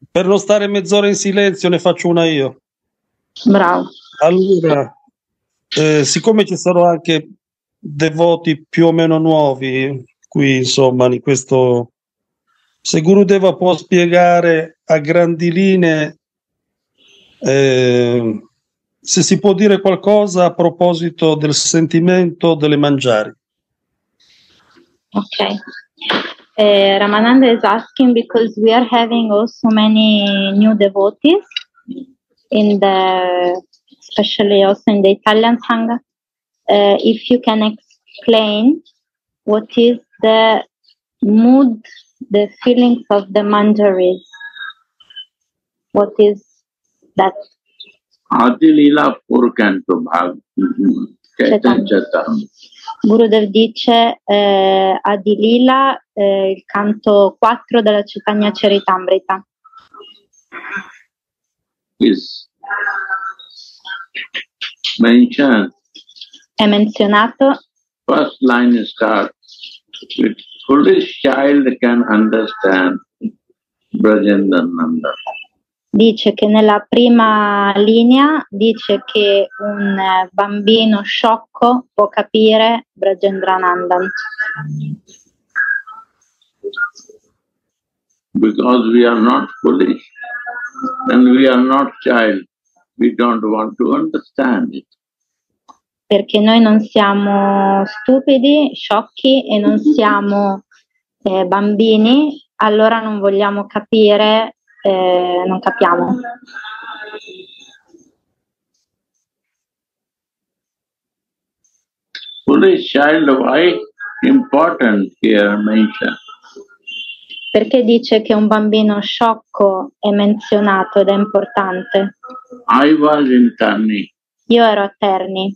Per non stare mezz'ora in silenzio ne faccio una io. Bravo. Allora, siccome ci sono anche devoti più o meno nuovi qui, insomma, in questo, se Gurudeva può spiegare a grandi linee, se si può dire qualcosa a proposito del sentimento delle mangiari. Okay. Ramananda is asking because we are having also many new devotees especially also in the Italian Sangha. If you can explain what is the mood, the feelings of the manjaris. What is that? Adi Leela 4 Canto Bhag Chaitanya. Gurudev dice Adi Leela, il canto 4 della Chaitanya Charitamrita. Is mentioned. È menzionato. First line starts with foolish child can understand Brajendananda. Dice che nella prima linea dice che un bambino sciocco può capire Brajendranandan. Because we are not foolish and we are not child, we don't want to understand it. Perché noi non siamo stupidi, sciocchi e non siamo bambini, allora non vogliamo capire, non capiamo. Foolish child, why important here mentioned? Perché dice che un bambino sciocco è menzionato ed è importante? I was in Terni. Io ero a Terni.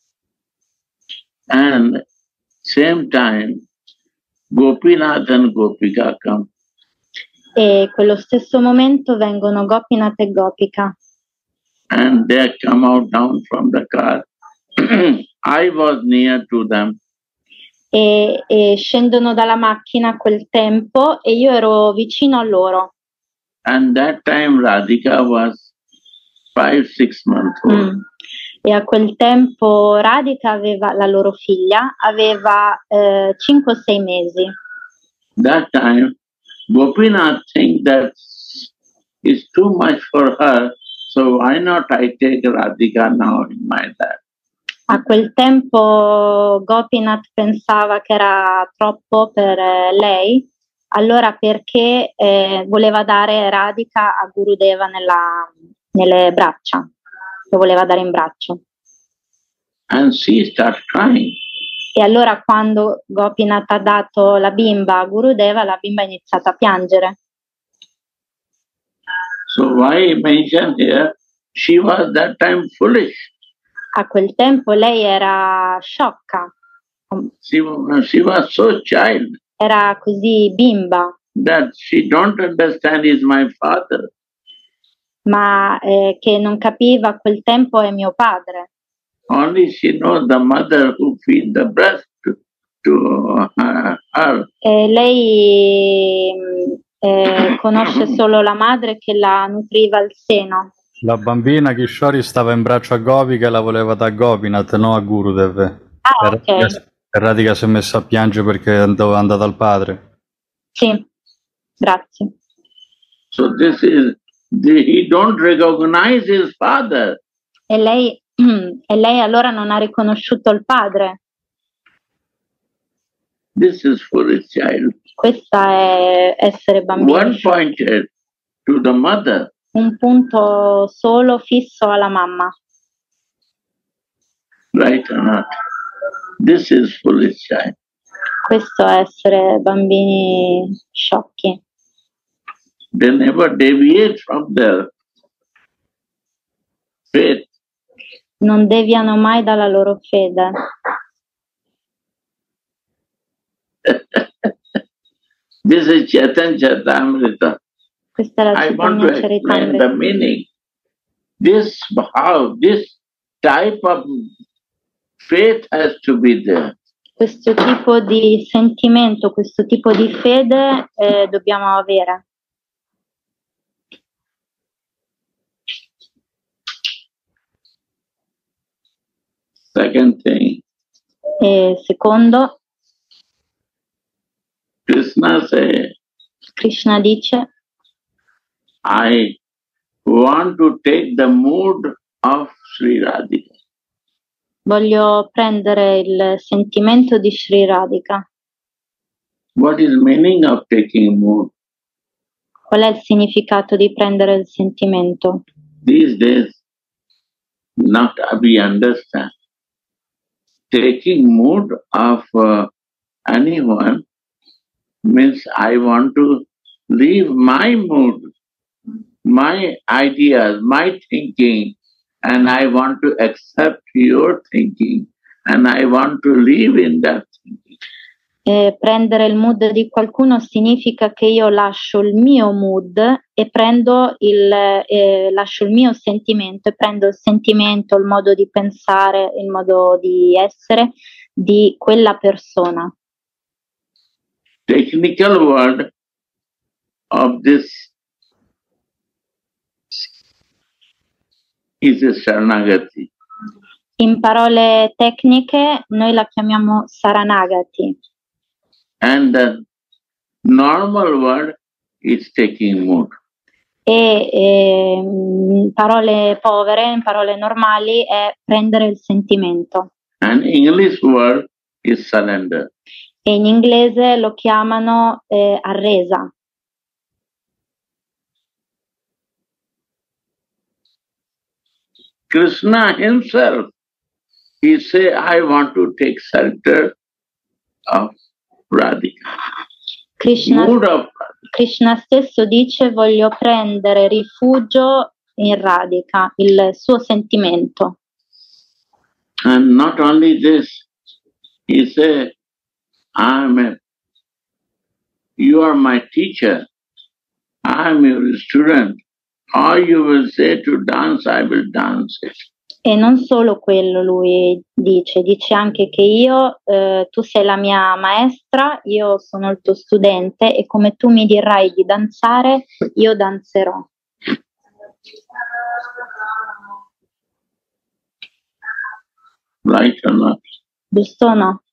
And same time, Gopinath and Gopika come. E quello stesso momento vengono Gopinath e Gopika. And they come out down from the car. I was near to them. E scendono dalla macchina a quel tempo e io ero vicino a loro. And that time Radhika was 5-6 months old. E a quel tempo Radhika aveva, la loro figlia, aveva 5-6 mesi. That time Gopinath think that is too much for her, so why not I take Radhika now in my lap? A quel tempo Gopinath pensava che era troppo per lei, allora perché voleva dare Radhika a Gurudeva nelle braccia, lo voleva dare in braccio. And she started crying. E allora quando Gopinath ha dato la bimba a Gurudeva, la bimba ha iniziato a piangere. So why mention here, she was that time foolish. A quel tempo lei era sciocca. She was so child. Era così bimba. That she don't understand is my father. Ma che non capiva a quel tempo è mio padre. Only she knows the mother who feed the breast to her. Lei conosce solo la madre che la nutriva al seno. La bambina Kishori stava in braccio a Gopika e la voleva da Gopinath, no a Gurudev. Ok. Radhika si è messa a piangere perché è andata al padre. Sì, grazie. So this is, he don't recognize his father. E lei allora non ha riconosciuto il padre. This is foolish child. Questa è essere bambini. One pointed to the mother. Un punto solo fisso alla mamma. Right or not? This is foolish child. Questo è essere bambini sciocchi. They never deviate from their faith. Non deviano mai dalla loro fede. This is Chaitanya Charitamrita. Questa è la I want to Chaitanya explain the Charitamrita. meaning. This type of faith has to be there. Questo tipo di sentimento, questo tipo di fede dobbiamo avere. Second thing, E secondo, Krishna says, Krishna dice: I want to take the mood of Sri Radhika. voglio prendere il sentimento di Sri Radhika. What is meaning of taking mood? Qual è il significato di prendere il sentimento? These days, not we understand. Taking mood of anyone means I want to leave my mood, my ideas, my thinking, and I want to accept your thinking, and I want to live in that thinking. Prendere il mood di qualcuno significa che io lascio il mio mood e lascio il mio sentimento e prendo il sentimento, il modo di pensare, il modo di essere di quella persona. Technical word of this is a Saranagati. In parole tecniche noi la chiamiamo Saranagati. And the normal word is taking mood. E in parole povere, in parole normali, è prendere il sentimento. And English word is surrender. E in inglese lo chiamano arresa. Krishna himself, he say, I want to take shelter of Radhika. Mood of Krishna stesso dice: voglio prendere rifugio in Radhika, il suo sentimento. And not only this, he say, you are my teacher, I am your student. Or you will say to dance, I will dance it. E non solo quello lui dice anche che io, tu sei la mia maestra, io sono il tuo studente e come tu mi dirai di danzare, io danzerò. Right or not? Giusto o no?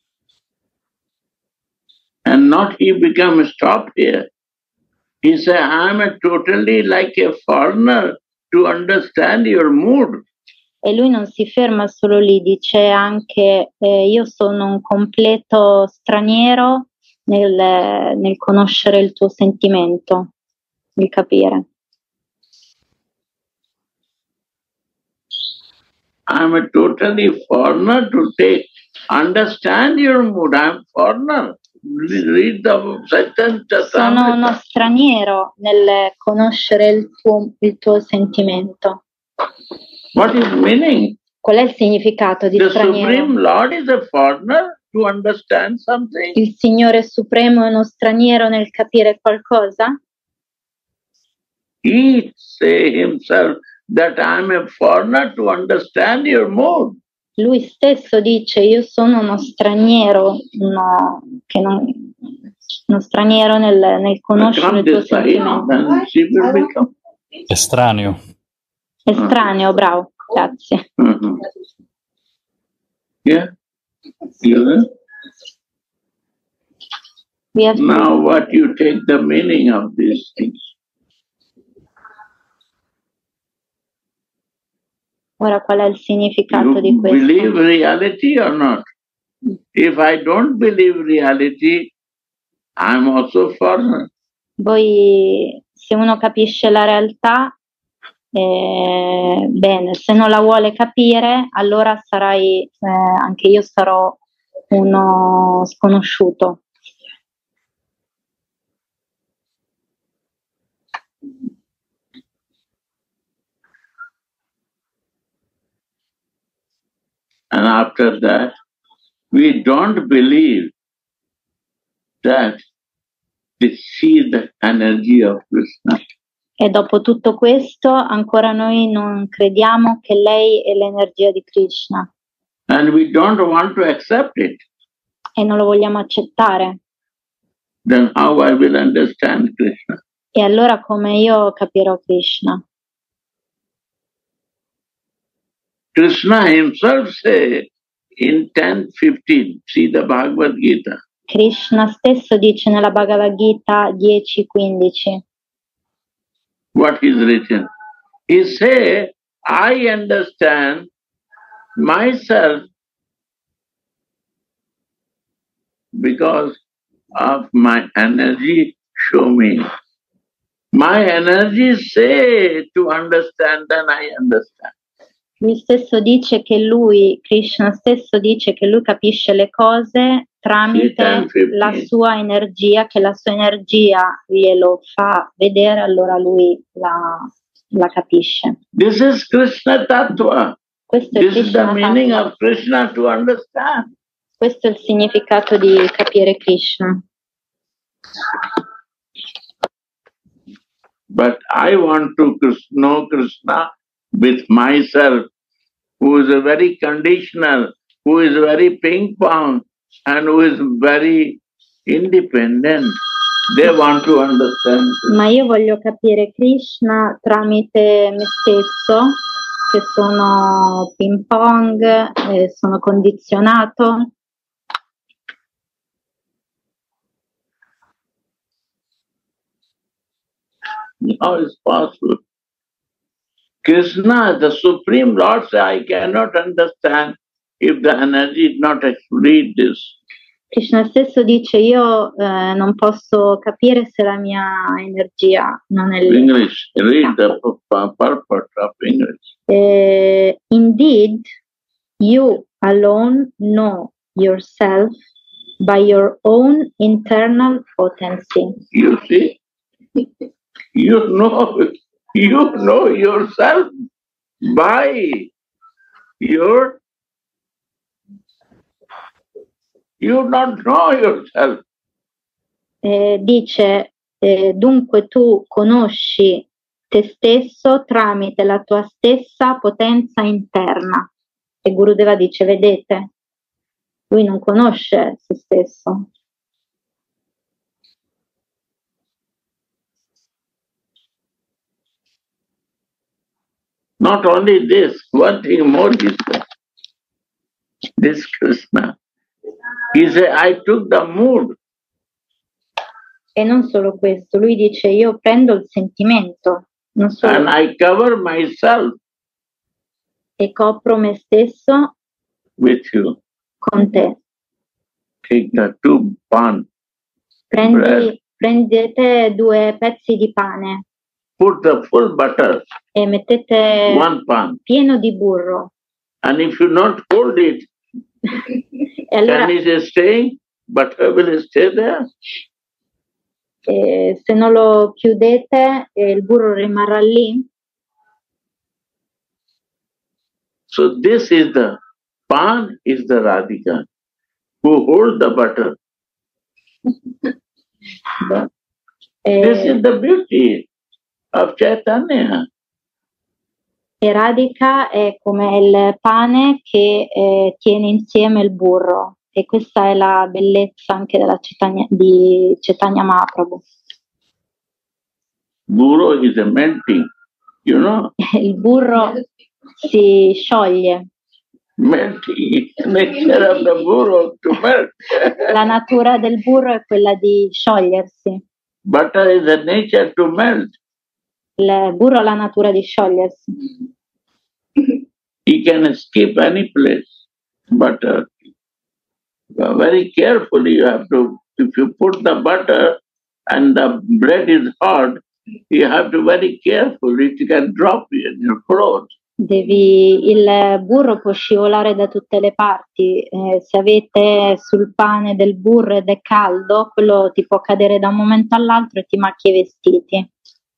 And not he become stop here. He say, I am totally like a foreigner to understand your mood. E lui non si ferma solo lì, dice anche io sono un completo straniero nel conoscere il tuo sentimento, di capire. I'm a totally foreigner to understand your mood. I'm foreigner. Read the sentence. Sono uno straniero nel conoscere il tuo sentimento. What is meaning? Qual è il significato di The straniero? Supreme Lord is a foreigner to understand something. Il Signore Supremo è uno straniero nel capire qualcosa? He say himself that I am a foreigner to understand your mood. Lui stesso dice: io sono uno straniero, uno straniero nel conoscere il tuo sentimento. Estraneo. Estraneo, bravo, grazie. Yeah. Now what you take the meaning of these things? Ora qual è il significato di You questo? believe reality or not? If I don't believe reality, I'm also foreigner. Voi, se uno capisce la realtà, bene, se non la vuole capire, allora sarai, anche io sarò uno sconosciuto. And after that, we don't believe that we see the energy of Krishna. E dopo tutto questo, ancora noi non crediamo che lei è l'energia di Krishna. And we don't want to accept it. E non lo vogliamo accettare. Then how I will understand Krishna? E allora come io capirò Krishna? Krishna himself say in 10:15, see the Bhagavad Gita. Krishna stesso dice nella Bhagavad Gita 10:15. What is written? He say, I understand myself because of my energy show me. My energy say to understand, then I understand. Lui stesso dice che lui, Krishna stesso dice che lui capisce le cose tramite la sua energia, che la sua energia glielo fa vedere, allora lui la capisce. This is Krishna Tattva. Questo è This is the Krishna meaning Tattva. of Krishna to understand. Questo è il significato di capire Krishna. But I want to know Krishna with myself, who is a very conditional, who is very ping pong, and who is very independent. They want to understand. Ma io voglio capire Krishna tramite me stesso, che sono ping pong, sono condizionato. How is possible? Krishna, the Supreme Lord, says, I cannot understand if the energy did not read this. Krishna stesso dice io non posso capire se la mia energia non è lì. English, read the purport of English. Indeed, you alone know yourself by your own internal potency. You see, you know yourself by your. You don't know yourself. Dice, dunque tu conosci te stesso tramite la tua stessa potenza interna. E Gurudeva dice, vedete, lui non conosce se stesso. Not only this, one thing more is that this Krishna. He said, I took the mood. E non solo questo, lui dice io prendo il sentimento, non solo, And I cover myself e copro me stesso with you. con te. Take the two pan. Prendete 2 pezzi di pane Put the full butter, e mettete one pan. pieno di burro. And if you not hold it, E allora, can it stay? Butter will stay there. se non lo chiudete, il burro rimarrà lì. So this is the pan is the Radhika who hold the butter. This is the beauty of Chaitanya. E Radhika è come il pane che tiene insieme il burro, e questa è la bellezza anche di Chaitanya Mahaprabhu. Burro is a melting, you know. Il burro si scioglie. Melting, nature of the burro to melt. La natura del burro è quella di sciogliersi. Butter is the nature to melt. Il burro ha la natura di sciogliersi. He can skip any place, but very carefully you have to, if you put the butter and the bread is hard, you have to very carefully, it can drop in your clothes. Il burro può scivolare da tutte le parti. Se avete sul pane del burro ed è caldo, quello ti può cadere da un momento all'altro e ti macchia i vestiti.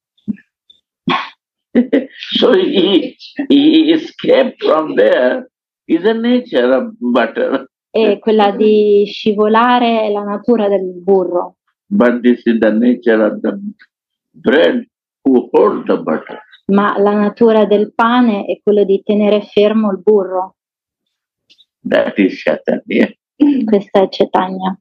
So he escaped from there is the nature of butter. E quella di scivolare è la natura del burro. But this is the nature of the bread who holds the butter. Ma la natura del pane è quello di tenere fermo il burro. That is Chaitanya. Questa è Chaitanya.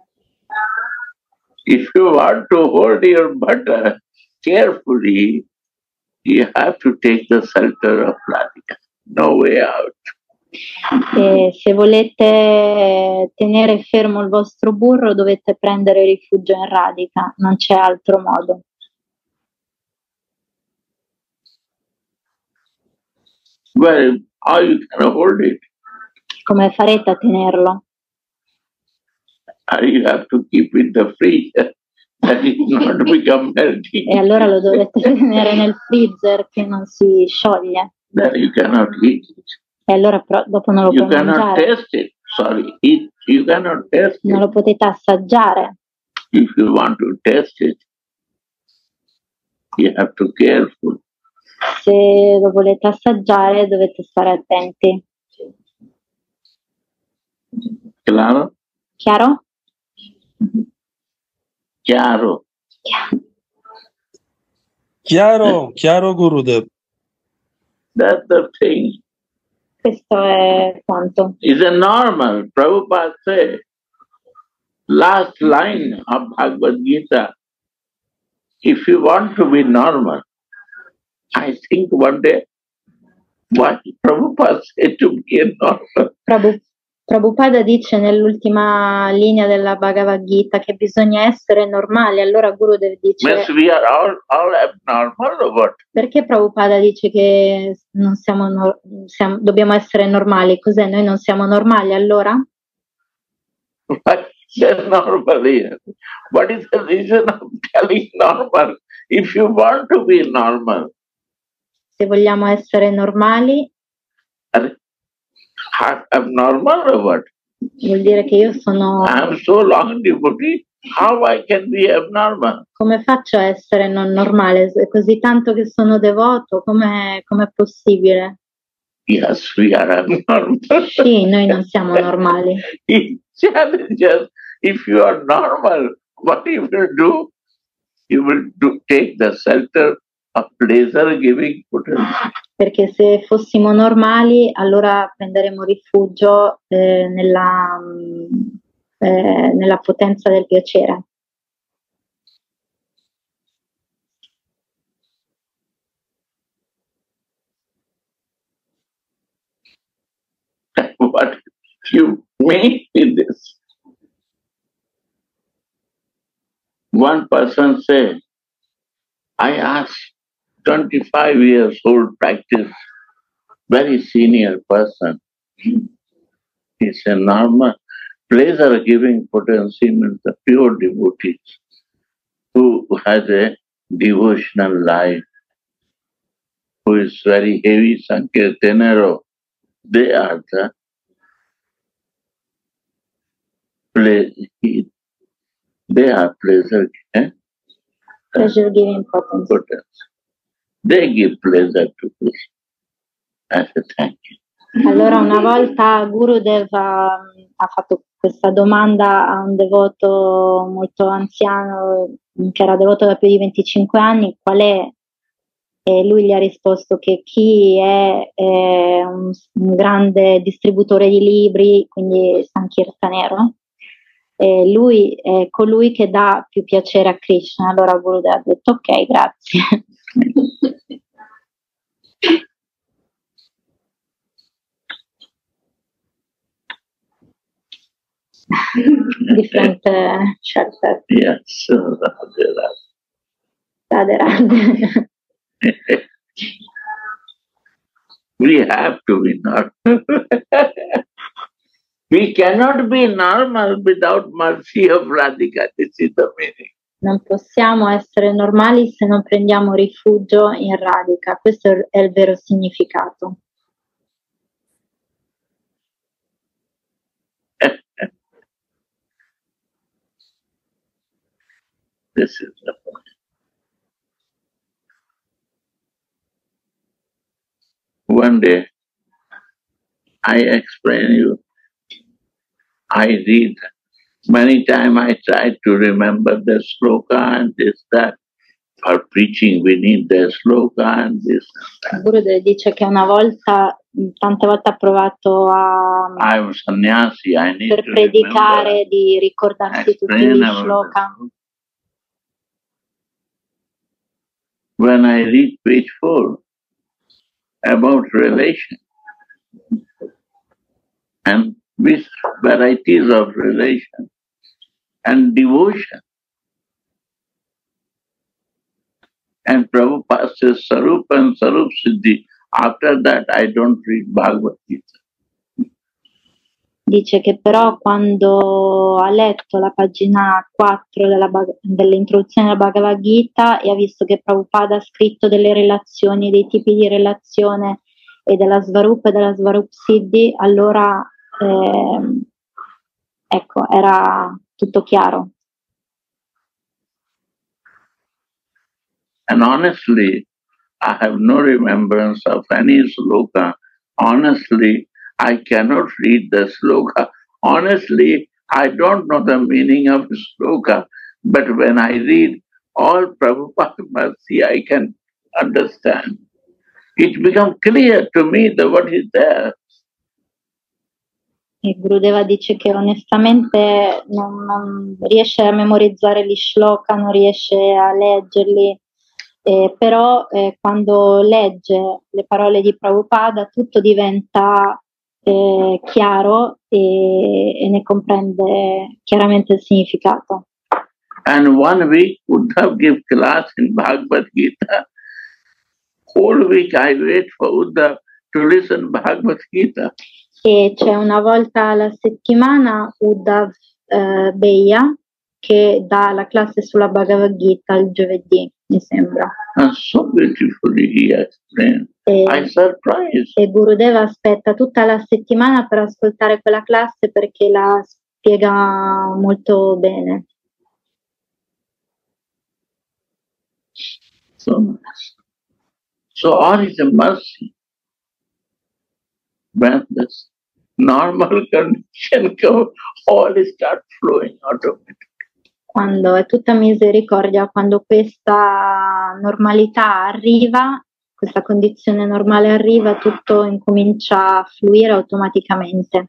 If you want to hold your butter carefully, you have to take the shelter of Radhika. no way out. E se volete tenere fermo il vostro burro dovete prendere rifugio in radica, non c'è altro modo. Well, how you can hold it? Come farete a tenerlo? You have to keep it in the freezer that it not become melting. E allora lo dovete tenere nel freezer che non si scioglie. Then you cannot eat it. E allora dopo non lo You puoi cannot mangiare. taste it. Sorry, eat. You cannot taste Non it. lo potete assaggiare. If you want to taste it, you have to be careful. Se lo volete assaggiare dovete stare attenti. Claro? Chiaro? Chiaro. Chiaro Gurudev. That's the thing. Questo è quanto. It's a normal. Prabhupada said, last line of Bhagavad Gita, if you want to be normal, I think one day, what Prabhupada said to be a normal. Prabhupada dice nell'ultima linea della Bhagavad Gita che bisogna essere normali, allora Gurudev dice Means we are all abnormal or what? perché Prabhupada dice che non dobbiamo essere normali, cos'è? Noi non siamo normali allora? What is normal here? What is the reason of telling normal? If you want to be normal, Se vogliamo essere normali abnormal or what? vuol dire che io sono... I am so long devotee, how I can be abnormal? Come faccio a essere non normale? È così tanto che sono devoto, com'è possibile? Yes, we are abnormal. Sì, noi non siamo normali. He challenges, if you are normal, what you will do? You will take the shelter of pleasure-giving potency. Perché se fossimo normali, allora prenderemo rifugio nella potenza del piacere. What you mean in this? One person said, I asked 25 years old practice, very senior person. It's a normal pleasure-giving potency means the pure devotees who has a devotional life, who is very heavy Sankirtanero. They are the pleasure Pleasure-giving potency. They give pleasure to Krishna. As a thank you. Allora una volta Gurudev ha fatto questa domanda a un devoto molto anziano che era devoto da più di 25 anni, qual è? E lui gli ha risposto che chi è un grande distributore di libri, quindi Sankirtanero, lui è colui che dà più piacere a Krishna. Allora Gurudev ha detto ok, grazie. Different shelter. Yes, Radhe Radhe. We have to be normal. We cannot be normal without mercy of Radhika. This is the meaning. Non possiamo essere normali se non prendiamo rifugio in Radhika. Questo è il vero significato. This is the point. One day, I explain you, I read, many times I try to remember the sloka and this, that. For preaching we need the sloka and this and that. Gurudev dice che una volta, tante volte ha provato I am sannyasi, I need per to predicare remember, di ricordarsi tutti explain gli about shloka. the sloka. When I read page 4 about relation, and with varieties of relation and devotion. And Prabhupada says Sarup and Sarup Siddhi. After that, I don't read Bhagavad Gita. Dice che però quando ha letto la pagina 4 dell'introduzione della Bhagavad Gita e ha visto che Prabhupada ha scritto delle relazioni, dei tipi di relazione e della Svarupa e della Svarup Siddhi, allora ecco, era tutto chiaro. And honestly, I have no remembrance of any sloka. Honestly, I cannot read the sloka. Honestly, I don't know the meaning of the sloka. But when I read all Prabhupada Mercy, I can understand. It becomes clear to me that what is there. E Gurudeva dice che onestamente non riesce a memorizzare gli shloka, non riesce a leggerli, però quando legge le parole di Prabhupada tutto diventa chiaro e ne comprende chiaramente il significato. And 1 week Uddhav give class in Bhagavad Gita. Whole week I wait for Uddhav to listen Bhagavad Gita. E c'è una volta alla settimana Uddhav Beya che dà la classe sulla Bhagavad Gita il giovedì, mi sembra. And so beautifully he explained. I surprised. E Gurudeva aspetta tutta la settimana per ascoltare quella classe perché la spiega molto bene. So all is a mercy. When this normal condition comes, all start flowing automatically. Quando è tutta misericordia, quando questa normalità arriva, questa condizione normale arriva, tutto incomincia a fluire automaticamente.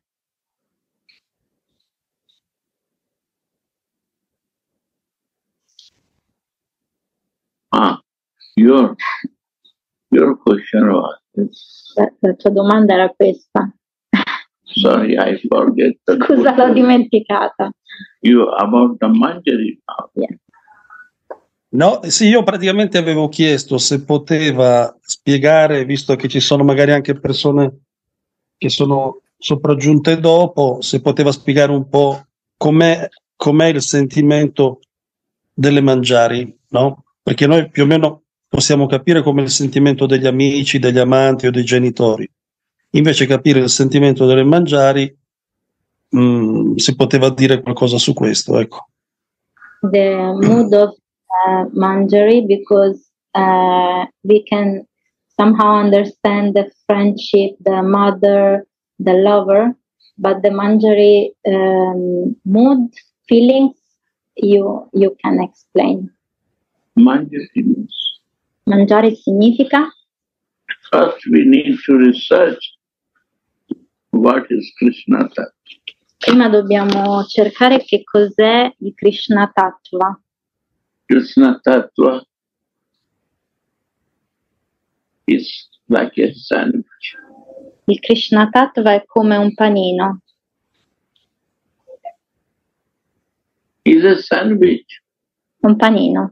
Your question was this. La tua domanda era questa. Sorry, I forget. Scusa, l'ho dimenticata. You about the Manjari now. Yeah. No, sì, io praticamente avevo chiesto se poteva spiegare, visto che ci sono magari anche persone che sono sopraggiunte dopo, se poteva spiegare un po' com'è il sentimento delle Manjari, no? Perché noi più o meno possiamo capire come il sentimento degli amici, degli amanti o dei genitori. Invece capire il sentimento delle Manjari, si poteva dire qualcosa su questo, ecco. The mood of Manjari, because we can somehow understand the friendship, the mother, the lover, but the Manjari mood, feelings, you can explain. Manjari significa? First we need to research what is Krishna Tattva. Prima dobbiamo cercare che cos'è il Krishna Tattva. Krishna Tattva is like a sandwich. Il Krishna Tattva è come un panino. Is a sandwich. Un panino.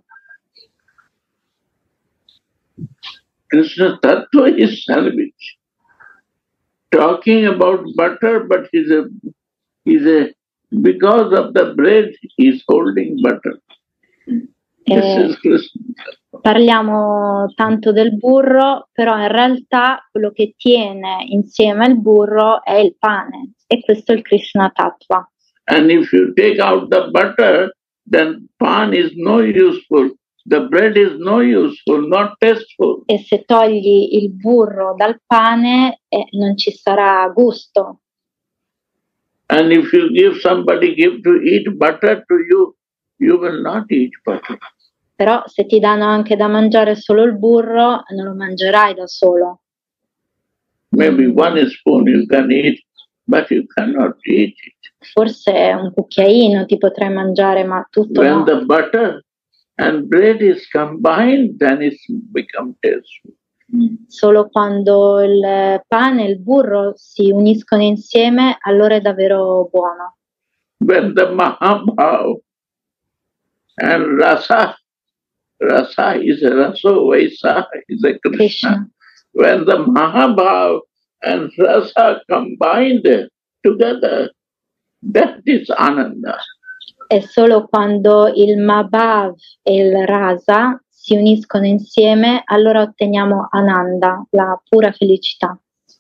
Krishna Tattva is sandwich. Talking about butter, but is a because of the bread he is holding butter. This is Krishna Tattva. Parliamo tanto del burro, però in realtà quello che tiene insieme al burro è il pane, e questo è il Krishna Tattva. And if you take out the butter, then pan is no useful. The bread is no useful, not tasteful. E se togli il burro dal pane, non ci sarà gusto. And if you give somebody to eat butter to you, you will not eat butter. Però se ti danno anche da mangiare solo il burro, non lo mangerai da solo. Maybe 1 spoon you can eat, but you cannot eat it. Forse un cucchiaino ti potrai mangiare, ma tutto When no. the butter and bread is combined, then it becomes tasteful. Solo quando il pane e il burro si uniscono insieme, allora è davvero buono. When the Mahabhav and Rasa is a Raso Vaisa is a Krishna. Krishna. When the Mahabhav and Rasa combined together, that is Ananda. È solo quando il Mahabhav e il Rasa si uniscono insieme, allora otteniamo Ananda, la pura felicità.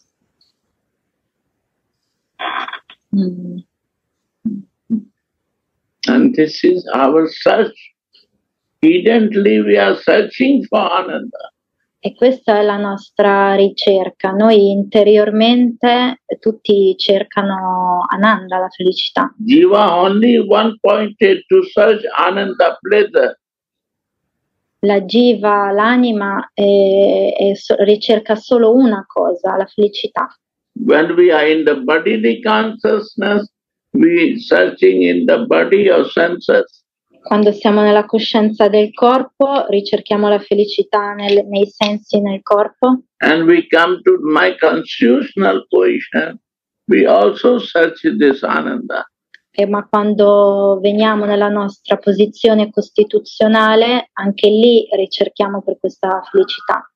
And this is our search. Hiddenly we are searching for Ananda. E questa è la nostra ricerca. Noi interiormente tutti cercano Ananda, la felicità. Jiva only one pointed to search Ananda pleasure. La jiva, l'anima, ricerca solo una cosa, la felicità. When we are in the bodily consciousness, we searching in the body or senses. Quando siamo nella coscienza del corpo, ricerchiamo la felicità nei sensi, nel corpo. And we come to my constitutional position, we also search this Ananda. Ma quando veniamo nella nostra posizione costituzionale, anche lì ricerchiamo per questa felicità.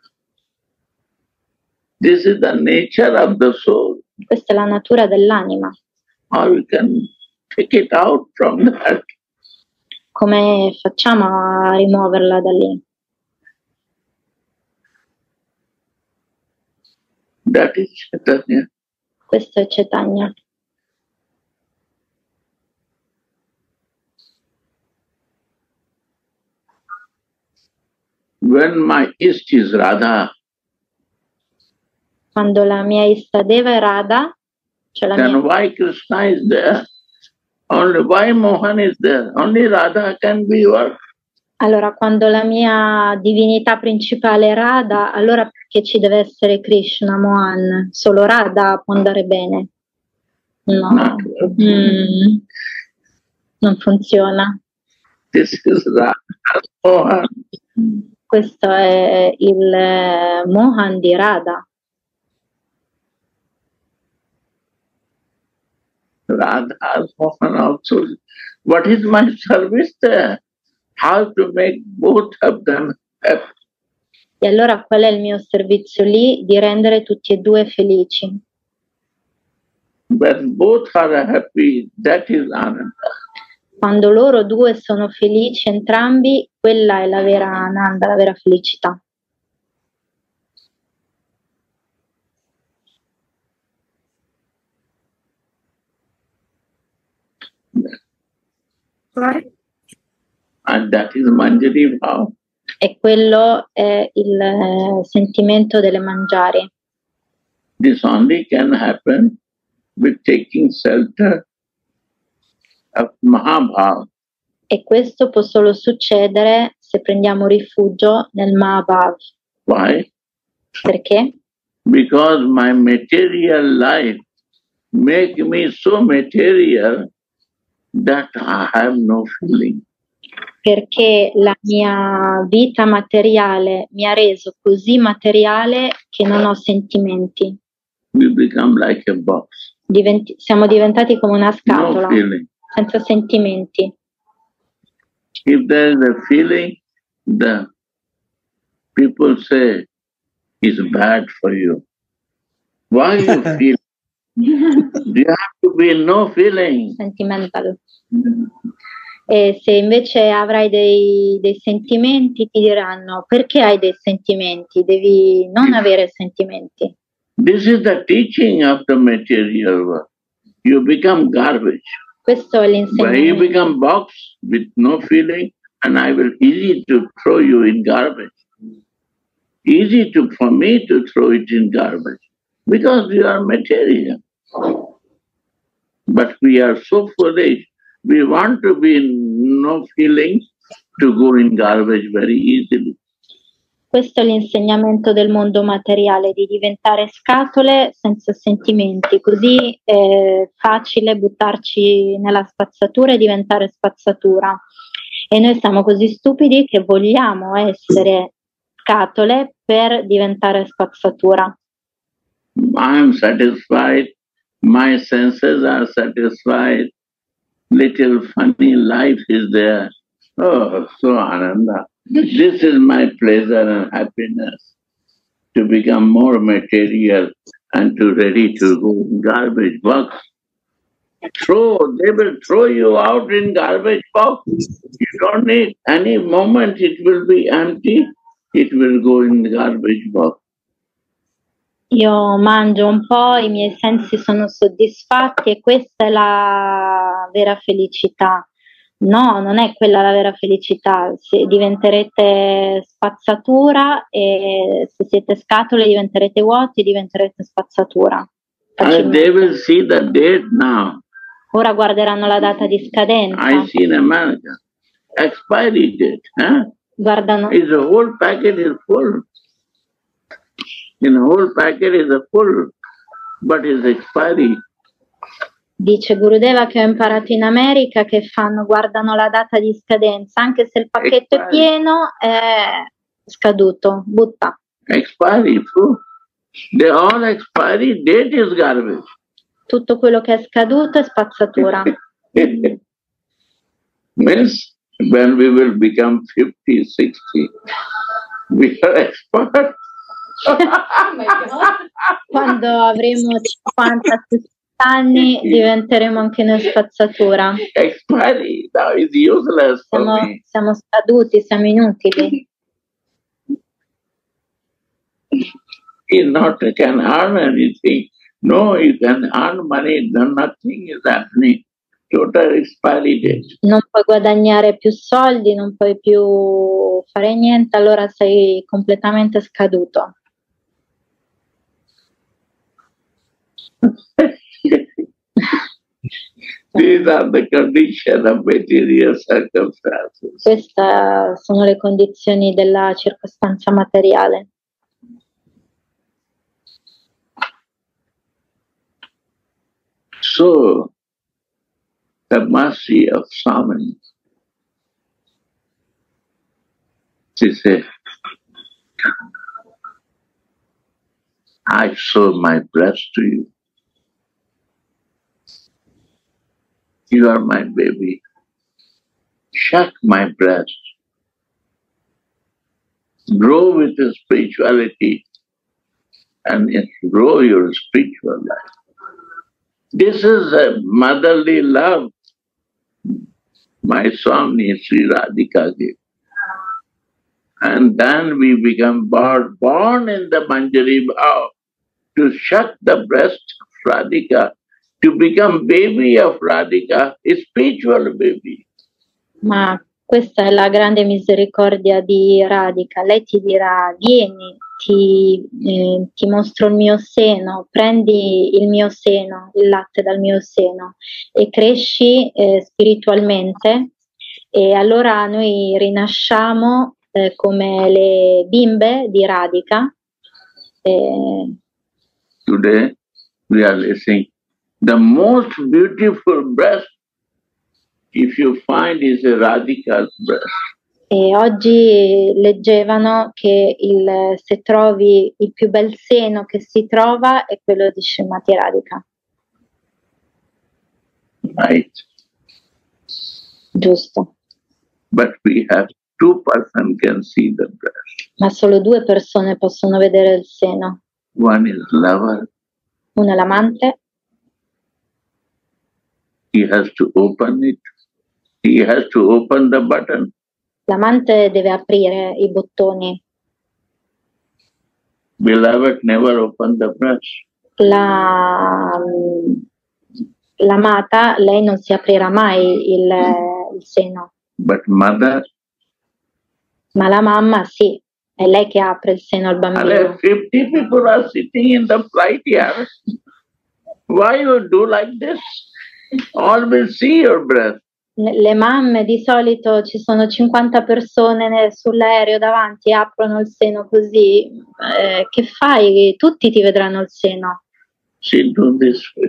This is the nature of the soul. Questa è la natura dell'anima. Or we can take it out from that. Come facciamo a rimuoverla da lì? That is Chaitanya. Questo è Chaitanya. When my Ist is Radha, quando la mia Istadeva è Radha, cioè la then mia... why Krishna is there? Only why Mohan is there? Only Radha can be worked. Allora, quando la mia divinità principale è Radha, allora perché ci deve essere Krishna, Mohan? Solo Radha può andare bene? No. Non funziona. This is Radha, Mohan. Questo è il Mohan di Radha. Radha, Mohan also. What is my service there? How to make both of them happy? E allora qual è il mio servizio lì? Di rendere tutti e due felici. When both are happy, that is Ananda. Quando loro due sono felici entrambi, quella è la vera Ananda, la vera felicità. And that is Manjari Bhav. E quello è il sentimento delle mangiari. This only can happen with taking shelter of Mahabhav. E questo può solo succedere se prendiamo rifugio nel Mahabhav. Why? Perché? Because my material life make me so material that I have no feeling. Perché la mia vita materiale mi ha reso così materiale che non ho sentimenti. We become like a box. Siamo diventati come una scatola, No feeling. senza sentimenti. If there is a feeling, the people say is bad for you. Why you feel? You have to be no feeling. Sentimental. E se invece avrai dei sentimenti, ti diranno: perché hai dei sentimenti? Devi non avere sentimenti. This is the teaching of the material world. You become garbage. Questo è When you l'insegnamento. become box with no feeling, and I will easy to throw you in garbage. Easy for me to throw it in garbage because you are material. But we are so foolish. We want to be no feeling to go in garbage very easily. Questo è l'insegnamento del mondo materiale, di diventare scatole senza sentimenti, così è facile buttarci nella spazzatura e diventare spazzatura. E noi siamo così stupidi che vogliamo essere scatole per diventare spazzatura. I am satisfied, my senses are satisfied, little funny life is there. Oh, so ananda. This is my pleasure and happiness, to become more material and to ready to go in garbage box. They will throw you out in garbage box. You don't need any moment, it will be empty, it will go in the garbage box. Io mangio un po', i miei sensi sono soddisfatti e questa è la vera felicità. No, non è quella la vera felicità. Se diventerete spazzatura e se siete scatole diventerete vuoti e diventerete spazzatura. They will see the date now. Ora guarderanno la data di scadenza. I see in America. Expiry date. Guardano. The whole packet is full. The whole packet is full, but it's expiry. Dice Gurudeva che ho imparato in America che guardano la data di scadenza, anche se il pacchetto è pieno è scaduto, butta. Expiry, full. The all expiry date is garbage. Tutto quello che è scaduto è spazzatura. Means when we will become 50, 60, we are expert. Quando avremo 50, 60 anni diventeremo anche noi spazzatura. Expiry now is useless for me. Siamo scaduti, siamo inutili. You not can earn anything. No, you can earn money, nothing is happening. Total expiry date. Non puoi guadagnare più soldi, non puoi più fare niente, allora sei completamente scaduto. These are the conditions of material circumstances. Queste sono le condizioni della circostanza materiale. So, the mercy of Swami, she said, I show my breast to you. You are my baby. Shuck my breast. Grow with the spirituality and grow your spiritual life. This is a motherly love my Swami Sri Radhika gave. And then we become born in the Manjari Bhav to shuck the breast of Radhika, to become baby of Radhika, a spiritual baby. Ma questa è la grande misericordia di Radhika. Lei ti dirà: vieni, ti mostro il mio seno, prendi il mio seno, il latte dal mio seno e cresci spiritualmente, e allora noi rinasciamo come le bimbe di Radhika. Today we are listening. The most beautiful breast, if you find, is a Radhika's breast. E oggi leggevano che se trovi il più bel seno che si trova è quello di Srimati Radhika. Right. Giusto. But we have 2 persons can see the breast. Ma solo 2 persone possono vedere il seno. One is lover. Uno è l'amante. He has to open it. He has to open the button. L'amante deve aprire i bottoni. Beloved never opened the breast. L'amata, lei non si aprirà mai il seno. But mother, ma la mamma sì, è lei che apre il seno al bambino. 50 people are sitting in the flight here. Why you do like this? All will see your breast. Le mamme, di solito ci sono 50 persone sull'aereo davanti, aprono il seno così. Che fai? Tutti ti vedranno il seno. She do this way.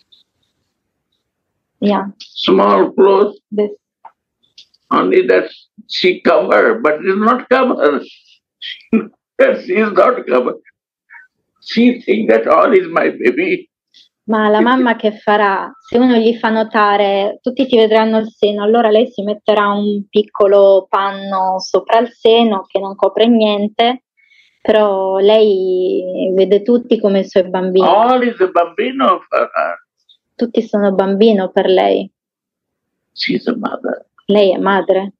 Yeah. Small clothes. This. Only that's she covered, but is not covered. She is not covered. She thinks that all is my baby. Ma la mamma che farà? Se uno gli fa notare tutti ti vedranno il seno, allora lei si metterà un piccolo panno sopra il seno che non copre niente, però lei vede tutti come i suoi bambini. All is a bambino for her. Tutti sono bambino per lei. She is a mother. Lei è madre.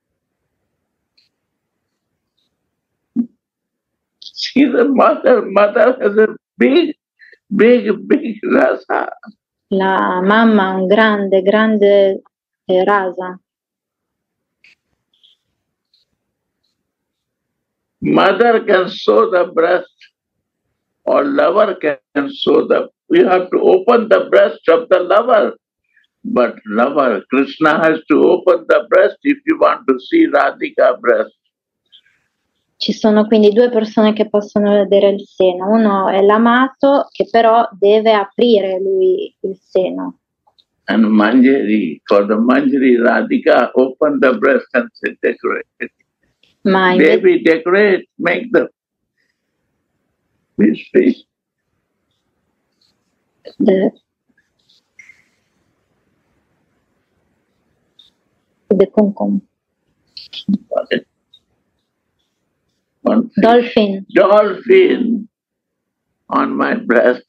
She is a mother. Mother has a big rasa. La mamma ha un grande rasa. Mother can sew the breast, or lover can sew the. You have to open the breast of the lover. But lover, Krishna has to open the breast if you want to see Radhika breast. Ci sono quindi due persone che possono vedere il seno. Uno è l'amato che però deve aprire lui il seno. And Manjari, for the Manjari, Radhika open the breast and say decorate. Ma Baby, decorate, make the face. The concom. Dolphin. Dolphin on my breast.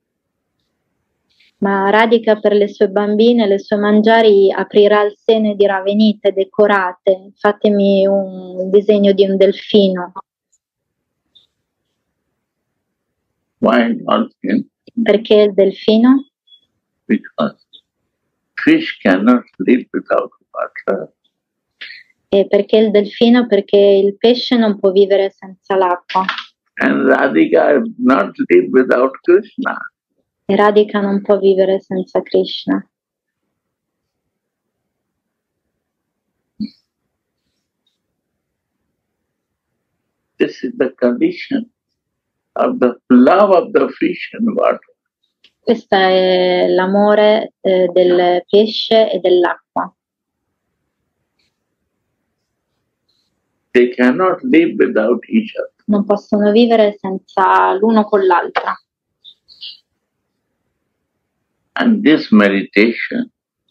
Ma Radhika per le sue bambine, le sue mangiari, aprirà il seno e dirà: venite, decorate, fatemi un disegno di un delfino. Why dolphin? Perché il delfino? Because fish cannot live without water. E perché il delfino? Perché il pesce non può vivere senza l'acqua. And Radhika not live without Krishna. E Radhika non può vivere senza Krishna. This is the condition of the love of the fish and water. Questo è l'amore del pesce e dell'acqua. They cannot live without each other. Non possono vivere senza l'uno con l'altra. And this meditation,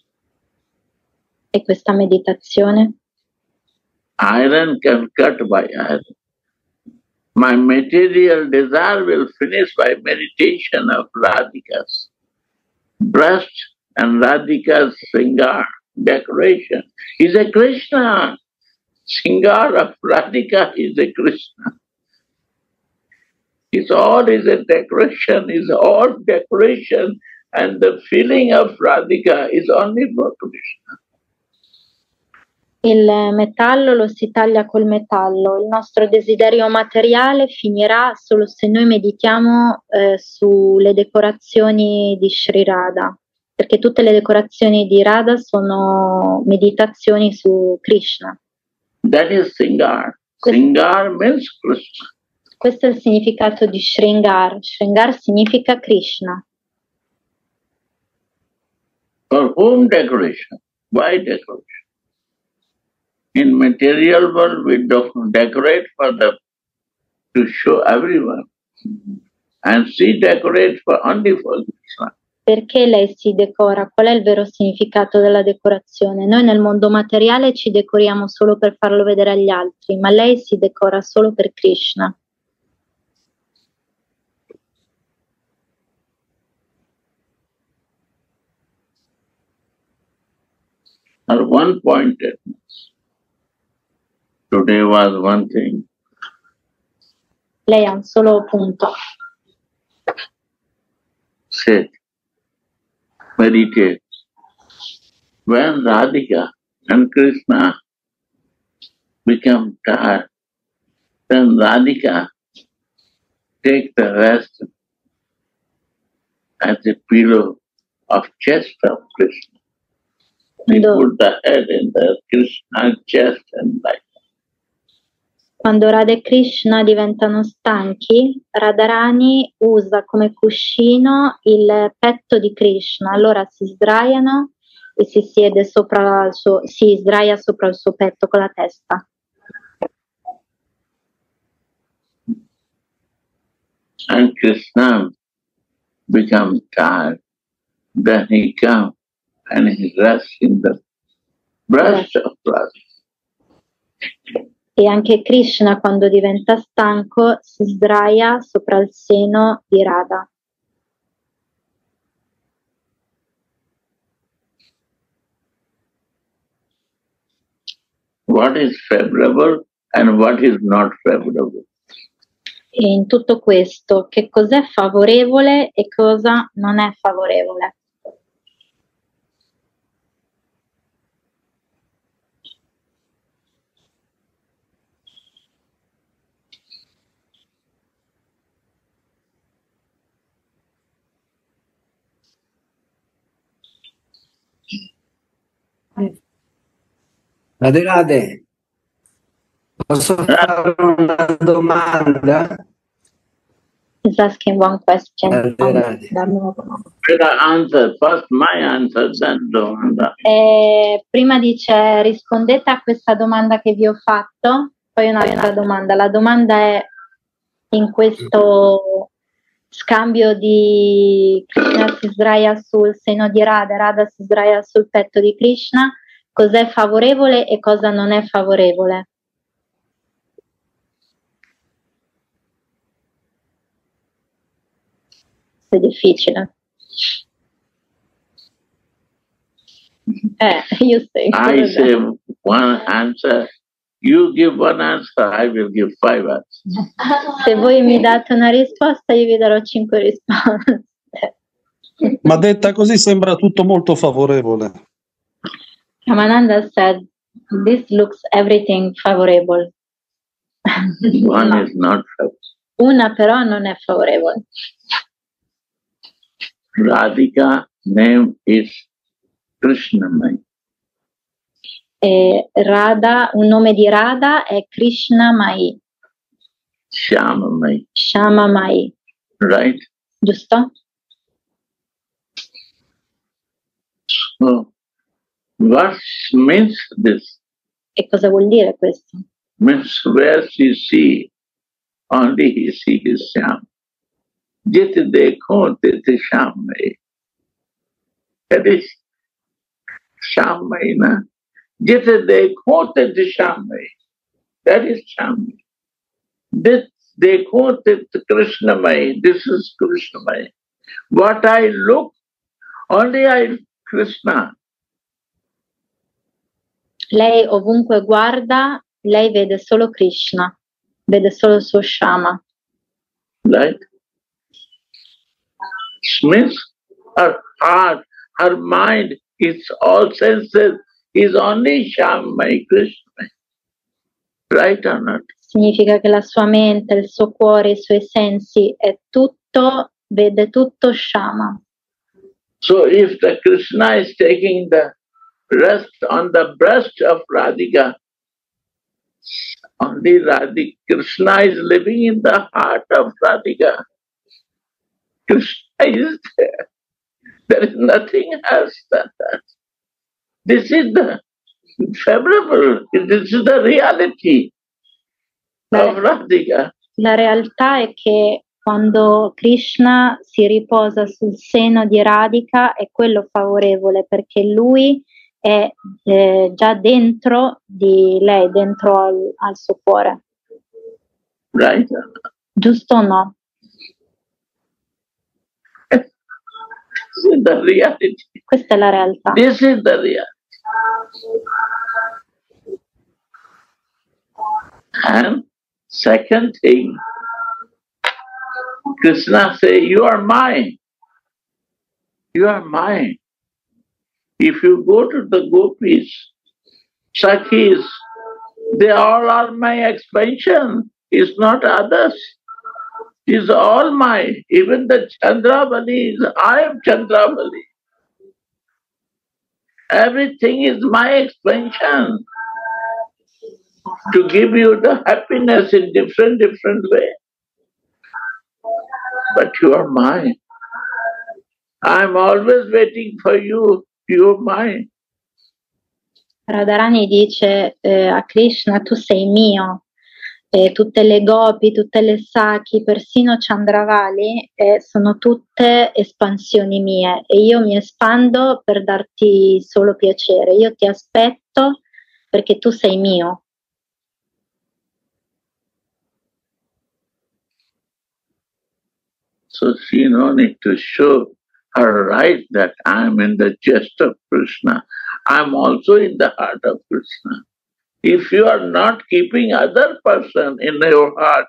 E questa meditazione, iron can cut by iron. My material desire will finish by meditation of Radhika's breast and Radhika's Singar decoration. Is a Krishna. Singar of Radhika is a Krishna. It's all is a decoration, is all decoration, and the feeling of Radhika is only for Krishna. il metallo lo si taglia col metallo. Il nostro desiderio materiale finirà solo se noi meditiamo sulle decorazioni di Sri Radha, perché tutte le decorazioni di Radha sono meditazioni su Krishna. That is Singar. Singar means Krishna. Questo è il significato di Shringar. Shringar significa Krishna. For whom decoration? Why decoration? In material world, we decorate to show everyone, and she decorates only for Krishna. Perché lei si decora? Qual è il vero significato della decorazione? Noi nel mondo materiale ci decoriamo solo per farlo vedere agli altri, ma lei si decora solo per Krishna. At one pointedness. Today was one thing. Lei ha un solo punto. Sit. Meditate. When Radhika and Krishna become tired, then Radhika take the rest at the pillow of chest of Krishna. They put the head in the Krishna's chest and like. Quando Radha e Krishna diventano stanchi, Radharani usa come cuscino il petto di Krishna, allora si sdraiano e si siede sopra il suo, si sdraia sopra il suo petto con la testa. And Krishna becomes tired. Then he comes and he rests in the breast of Radha. E anche Krishna, quando diventa stanco, si sdraia sopra il seno di Radha. What is favorable and what is not favorable? E in tutto questo, che cos'è favorevole e cosa non è favorevole? Radhe Radhe, posso fare una domanda? He's asking one question. Radhe Radhe. Answer first, my answer, then Domanda. Prima dice rispondete a questa domanda che vi ho fatto, poi un'altra domanda. La domanda è: in questo scambio di Krishna si sdraia sul seno di Radha, Radha si sdraia sul petto di Krishna, cos'è favorevole e cosa non è favorevole? È difficile. You say. I say one answer, you give one answer, I will give 5 answers. Se voi mi date una risposta, io vi darò 5 risposte. Ma detta così sembra tutto molto favorevole. Ramananda said, this looks everything favorable. One is not favorable. Una però non è favorevole. Radhika name is Krishnamai. E Radha, un nome di Radha è Krishna Mai. Shyamamai. Shama Mai. Right? Giusto? So, what means this? E cosa vuol dire questo? Means where she see, only he see his Shyam. Jit dekho tit Shyamai. That is Shyamai, na? Jit dekho tit Shyamai. That is Shyamai. This dekho tit Krishnamai. This is Krishnamai. What I look, only I Krishna. Lei ovunque guarda, lei vede solo Krishna, vede solo il suo Shama. Right? Means her heart, her mind, its all senses is only Shyamai, Krishna. Right or not? Significa che la sua mente, il suo cuore, i suoi sensi, è tutto, vede tutto Shama. So if the Krishna is taking the rest on the breast of Radhika, only Radhika, Krishna is living in the heart of Radhika. Krishna is there. There is nothing else than that. This is the favorable, this is the reality of Radhika. La realtà è che quando Krishna si riposa sul seno di Radhika è quello favorevole, perché lui è già dentro di lei, dentro al suo cuore. Right? Giusto o no? This is the reality. Questa è la realtà. This is the reality. And second thing, Krishna say, you are mine. You are mine. If you go to the gopis, Sakhis, they all are my expansion. It's not others. It's all mine. Even the Chandravali is, I am Chandravali. Everything is my expansion to give you the happiness in different way. But you are mine. I am always waiting for you pure mind. Radharani dice a Krishna, tu sei mio, e tutte le gopi, tutte le Sakhi, persino Chandravali sono tutte espansioni mie e io mi espando per darti solo piacere, io ti aspetto perché tu sei mio. So she no need to show her right that I am in the chest of Krishna. I am also in the heart of Krishna. If you are not keeping other person in your heart,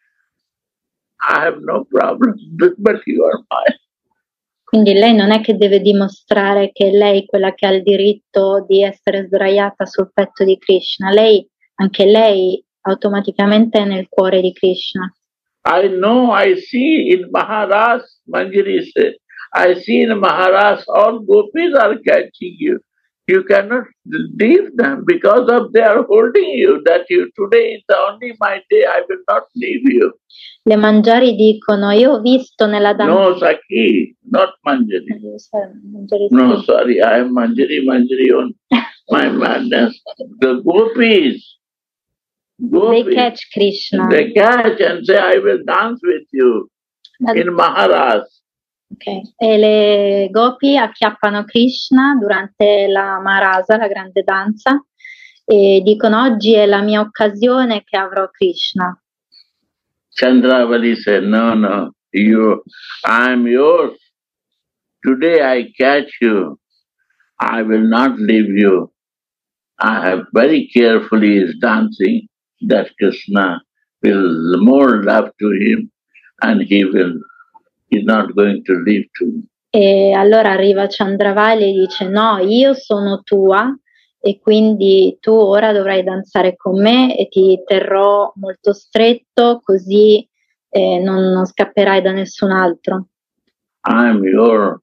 I have no problem, but you are mine. Quindi lei non è che deve dimostrare che è lei quella che ha il diritto di essere sdraiata sul petto di Krishna. Lei, anche lei, automaticamente è nel cuore di Krishna. I know, I see in Maharaj, Manjari said, I see in Maharaj all gopis are catching you. You cannot leave them because of they are holding you, that you today is only my day, I will not leave you. Le Manjari dicono, io ho visto nella danza... No, Sakhi, not Manjari. No, sorry, I am Manjari on my madness. The gopis. They catch Krishna. They catch and say, I will dance with you in Maharaj. Okay. E le gopi acchiappano Krishna durante la Maharasa, la grande danza, e dicono oggi è la mia occasione che avrò Krishna. Chandravali said, no, I am yours. Today I catch you. I will not leave you. I have very carefully is dancing that Krishna will more love to him and he's not going to leave to me. E allora arriva Chandravali e dice no, io sono tua e quindi tu ora dovrai danzare con me e ti terrò molto stretto così non scapperai da nessun altro. I'm your,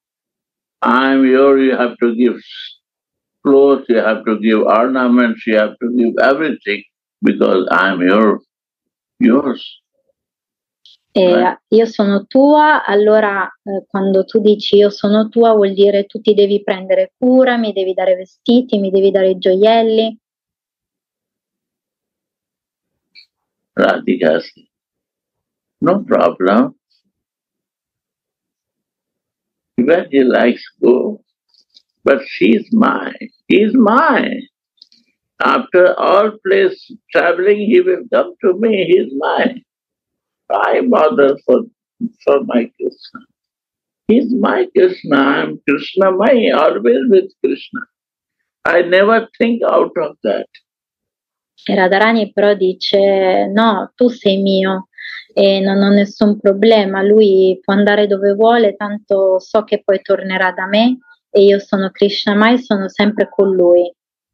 you have to give clothes, you have to give ornaments, you have to give everything because I'm yours. Io sono tua, allora quando tu dici io sono tua vuol dire tu ti devi prendere cura, mi devi dare vestiti, mi devi dare gioielli. Radhika said, no problem. When he likes go, but she's mine, he's mine. After all place traveling, he will come to me, he's mine. I bother for my Krishna. He's my Krishna, I'm Krishna, always with Krishna. I never think out of that. E Radharani però dice, no, tu sei mio e non ho nessun problema, lui può andare dove vuole, tanto so che poi tornerà da me e io sono Krishna Mai, sono sempre con lui.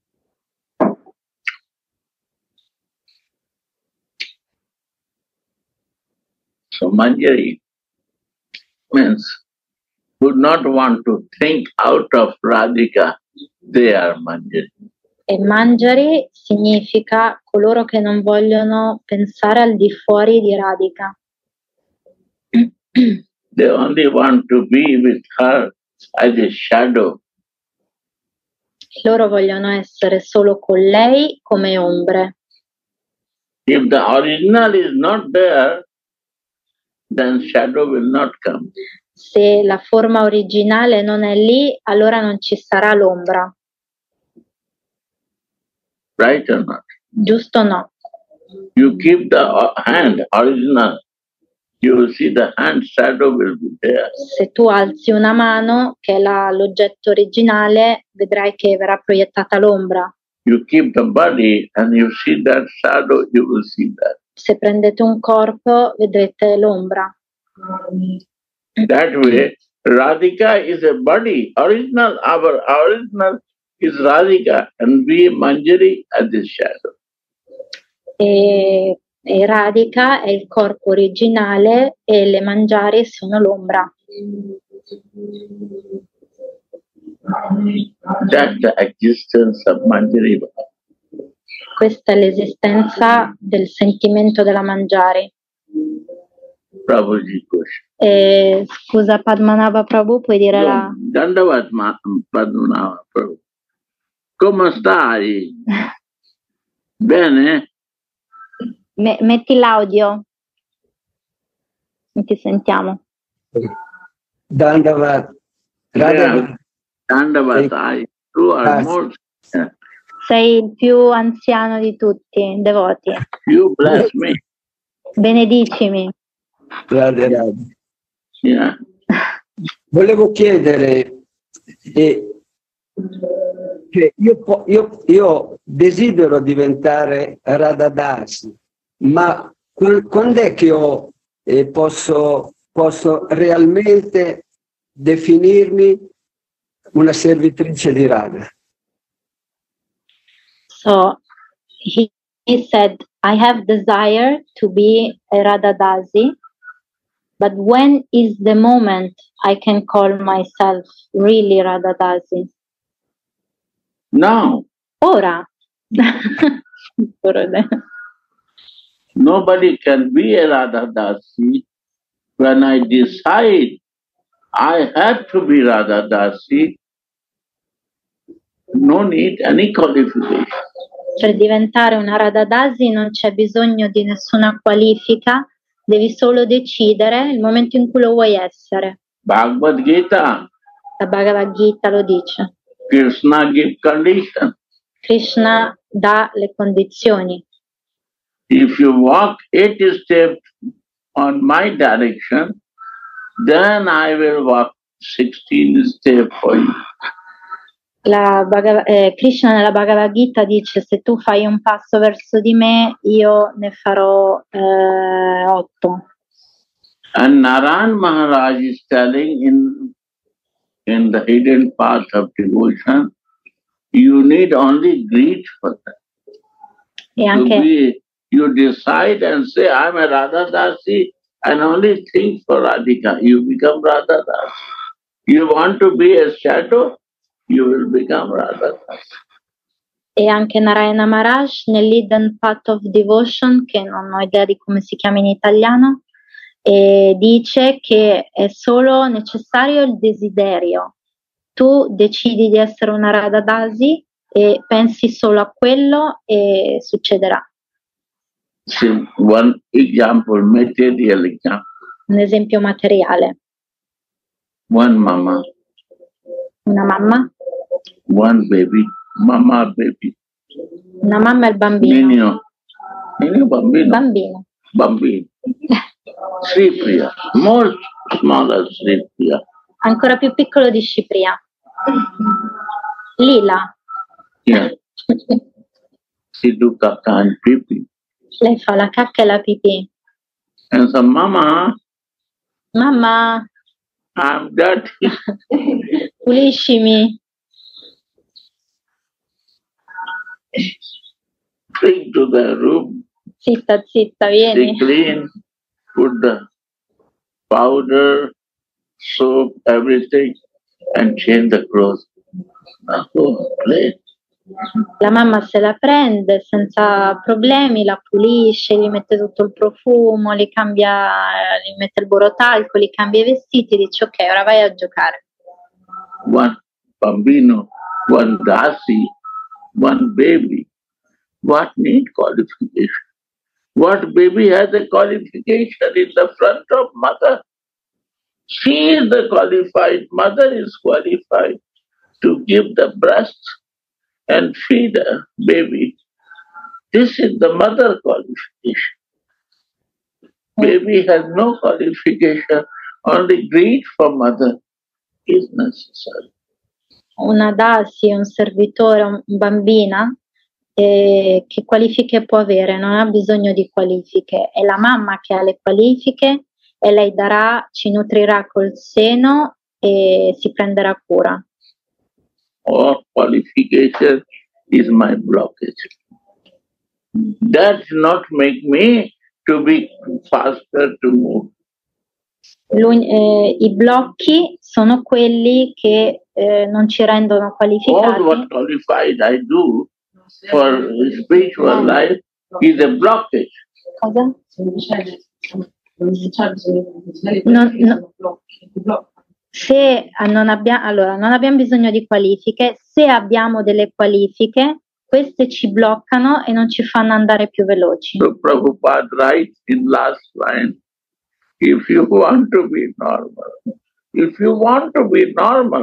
So Manjari means would not want to think out of Radhika, they are Manjari. E Manjari significa coloro che non vogliono pensare al di fuori di Radhika. They only want to be with her as a shadow. Loro vogliono essere solo con lei come ombre. If the original is not there, then shadow will not come. Se la forma originale non è lì, allora non ci sarà l'ombra. Right or not? Giusto o no? You keep the hand original, you will see the hand shadow will be there. Se tu alzi una mano, che è l'oggetto originale, vedrai che verrà proiettata l'ombra. You keep the body and you see that shadow, you will see that. Se prendete un corpo, vedrete l'ombra. That way, Radhika is a body, original, our original is Radhika and we Manjari as the shadow. E Radhika è il corpo originale e le Manjari sono l'ombra. That's the existence of Manjari. Questa è l'esistenza del sentimento della Manjari. Prabhuji question. Scusa Padmanabha Prabhu, puoi dire la... Dandavat Padmanabha Prabhu. Come stai? Bene? Metti l'audio. Non ti sentiamo. Dandavat. Dandavat. Tu are more... Sei il più anziano di tutti, devoti. You bless me. Benedicimi. Radhe. Yeah. Volevo chiedere, che io desidero diventare Radhadasi, ma quando è che io posso realmente definirmi una servitrice di Radha? So he said, I have desire to be a Radhadasi, but when is the moment I can call myself really Radhadasi? Now. Ora. Nobody can be a Radhadasi. When I decide I have to be Radhadasi, no need any qualification. Per diventare una Radhadasi non c'è bisogno di nessuna qualifica, devi solo decidere il momento in cui lo vuoi essere. Bhagavad Gita. La Bhagavad Gita lo dice. Krishna give condition. Krishna dà le condizioni. If you walk 8 steps on my direction, then I will walk 16 steps for you. Krishna nella Bhagavad Gita dice: se tu fai un passo verso di me, io ne farò 8. And Narayan Maharaj is telling in the hidden path of devotion, you need only greed for that. E anche you decide and say, I'm a Radhadasi, and only think for Radhika. You become Radhadasi. You want to be a shadow, you will become Radhadasi. E anche Narayana Maharaj nell'Hidden Path of Devotion, che non ho idea di come si chiama in italiano, dice che è solo necessario il desiderio. Tu decidi di essere una Radhadasi e pensi solo a quello e succederà. One example, material example. Un esempio materiale. One mama. Una mamma. One baby. Mama, baby. Una mamma e il bambino. Bambino. Bambino. Bambino. Sri Priya. More smaller Sri Priya. Ancora più piccolo di Shripriya. Lila. Yeah. She do kaka and pipi. Lei fa la cacca e la pipì. And so, Mama. Mamma. I'm dirty. Puliscimi. Bring to the room. Zitta, zitta, vieni. They clean, put the powder, soap, everything, and change the clothes. La mamma se la prende senza problemi, la pulisce, gli mette tutto il profumo, gli mette il borotalco, gli cambia i vestiti, dice ok, ora vai a giocare. One bambino, one dasi, one baby. What need qualification? What baby has a qualification in the front of mother? She is the qualified, mother is qualified to give the breast and feed a baby. This is the mother qualification. Baby has no qualification, only greed for mother is necessary. Una dasi, un servitore, un bambina, che qualifiche può avere? Non ha bisogno di qualifiche, è la mamma che ha le qualifiche e lei darà, ci nutrirà col seno e si prenderà cura. Or qualification is my blockage. That not make me to be faster to move. I blocchi sono quelli che non ci rendono qualificati. All what qualified I do for spiritual life is a blockage. Cosa? Se non abbiamo bisogno di qualifiche, se abbiamo delle qualifiche, queste ci bloccano e non ci fanno andare più veloci. So Prabhupada writes in last line, if you want to be normal, if you want to be normal,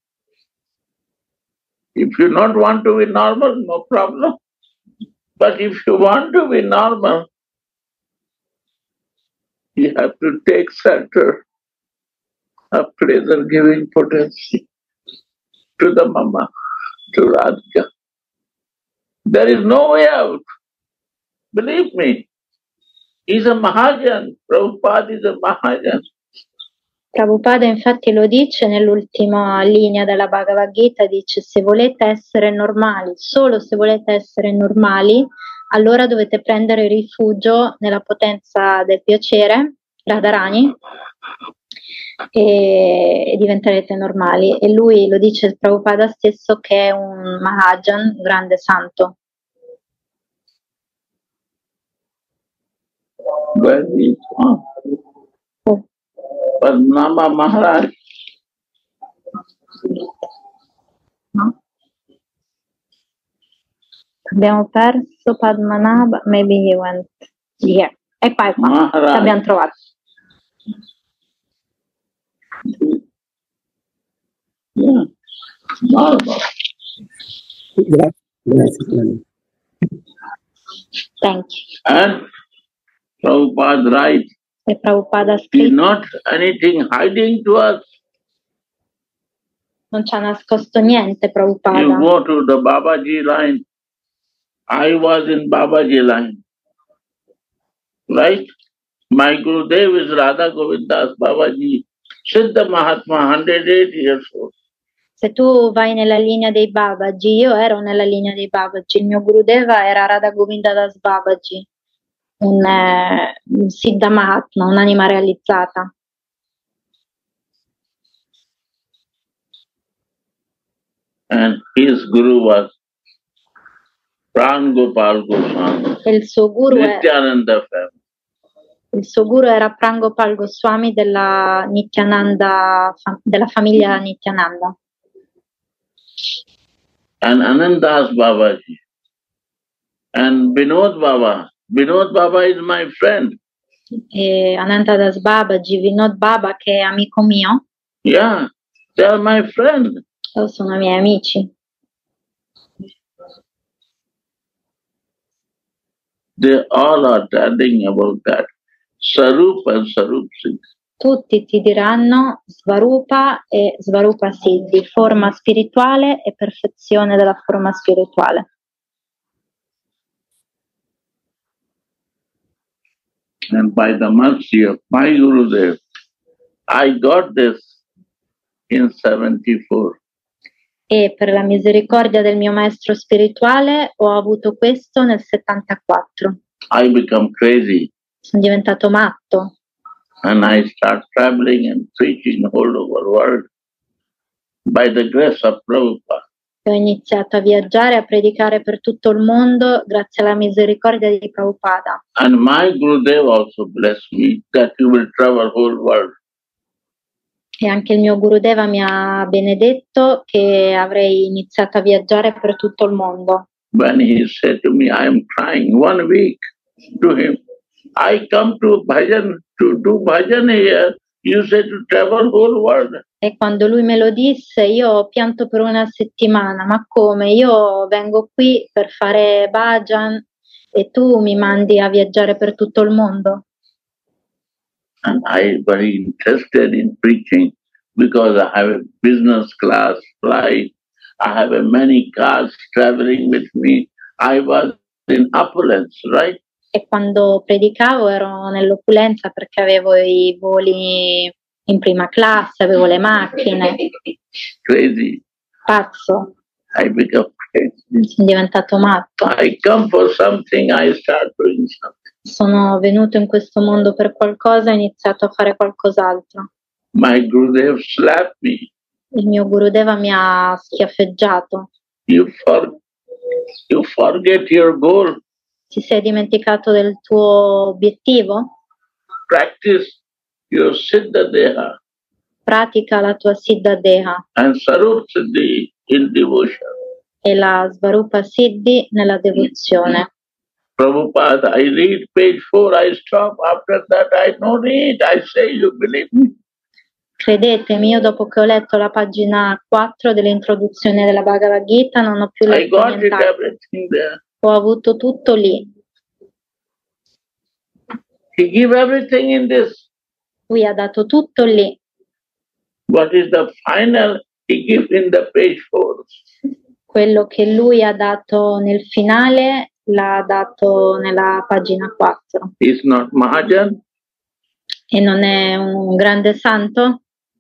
if you not want to be normal, no problem. But if you want to be normal, you have to take center of pleasure-giving potency to the Mama, to Radhika. There is no way out. Believe me. He's a Mahajan. Prabhupada is a Mahajan. Prabhupada infatti lo dice nell'ultima linea della Bhagavad Gita, dice se volete essere normali, solo se volete essere normali, allora dovete prendere rifugio nella potenza del piacere, Radharani, e diventerete normali. E lui lo dice il Prabhupada stesso che è un Mahajan, un grande santo. Padmanabha Maharaj. No? Abbiamo perso Padmanabha, maybe he went here. E qua, l'abbiamo trovato. Yeah. Grazie. Thank you. And Prabhupada writes, E Prabhupada ha he's scritto, not anything hiding to us. non ci ha nascosto niente You Prabhupada. go to the Babaji line. I was in Babaji line. Right? My Gurudev is Radha Govindas Babaji, Siddha Mahatma, 108 years old. Se tu vai nella linea dei Babaji, io ero nella linea dei Babaji, il mio Gurudeva era Radha Govinda Das Babaji, un Siddha Mahatma, un'anima realizzata. And his guru was Pran Gopal Goswami, E il suo guru, Nityananda family. il suo guru era Prangopal Goswami della Nityananda, della famiglia Nityananda. And Anandas Babaji. And Vinod Baba. Vinod Baba is my friend. E Anantadas Babaji, Vinod Baba che è amico mio, Yeah, they are my friend. sono miei amici. They all are telling about that. Sarup and Sarup Siddhi. Tutti ti diranno Svarupa e Svarupa Siddhi, forma spirituale e perfezione della forma spirituale. And by the mercy of my Gurudev, I got this in 74. E per la misericordia del mio maestro spirituale ho avuto questo nel 74. I become crazy Sono diventato matto and I start traveling and preaching all over the world by the grace of Prabhupada. e ho iniziato a viaggiare e a predicare per tutto il mondo grazie alla misericordia di Prabhupada. And my Gurudev also blessed me that you will travel whole world. E anche il mio Gurudeva mi ha benedetto che avrei iniziato a viaggiare per tutto il mondo. When he said to me, I am trying 1 week to him, I come to bhajan, to do bhajan here, you say to travel whole world. E quando lui me lo disse, io ho pianto per una settimana, ma come? Io vengo qui per fare bhajan e tu mi mandi a viaggiare per tutto il mondo? And I very interested in preaching because I have a business class flight. I have a many cars traveling with me. I was in opulence, right? E quando predicavo ero nell'opulenza perché avevo i voli in prima classe, avevo le macchine. Crazy. Pazzo, I become crazy. sono diventato matto. I come for something, I start doing something. Sono venuto in questo mondo per qualcosa e ho iniziato a fare qualcos'altro. My Gurudev slapped me. Il mio Gurudeva mi ha schiaffeggiato. You forget your goal. Ti sei dimenticato del tuo obiettivo? practice your Siddha Deha pratica la tua Siddha Deha and Sarup Siddhi in devotion. e la Svarupa Siddhi nella devozione. Prabhupada, I read page 4, I stop. After that, I don't read. I say, you believe me? Credetemi, io dopo che ho letto la pagina 4 dell'introduzione della Bhagavad Gita non ho più I letto got it, nient'altro. everything there. Ho avuto tutto lì. He give everything in this. Lui ha dato tutto lì. What is the final? He give in the page 4. Quello che lui ha dato nel finale l'ha dato nella pagina 4. He's not Mahajan. E non è un grande santo?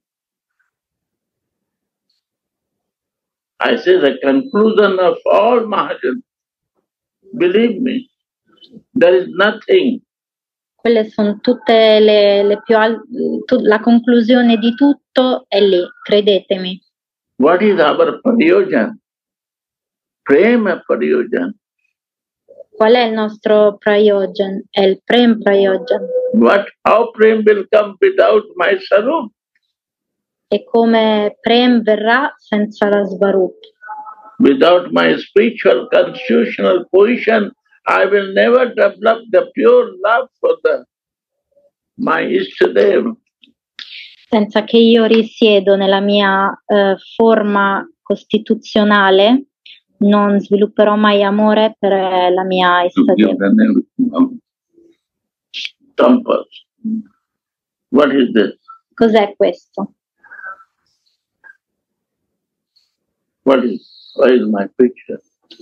I say the conclusion of all Mahajans. Believe me, there is nothing. Quelle sono tutte le più la conclusione di tutto è lì, credetemi. What is our Prayojan? Prema Prayojan. Qual è il nostro prayojan? È il prem prayojan. How prem will come without my Sarup? E come prem verrà senza la Svarup? Without my spiritual constitutional position, I will never develop the pure love for my Ishtadev. Senza che io risiedo nella mia forma costituzionale, non svilupperò mai amore per la mia Ishtadev. Compass. What is this? Cos'è questo? Where is my picture?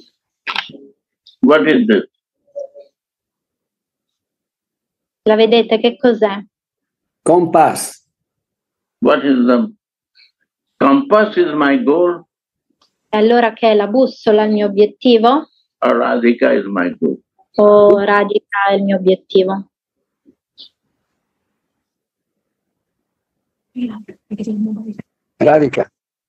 What is this? La vedete che cos'è? Compass. What is the compass? Is my goal? E allora che è la bussola il mio obiettivo? Or Radhika is my goal? O Radhika è il mio obiettivo? Radhika.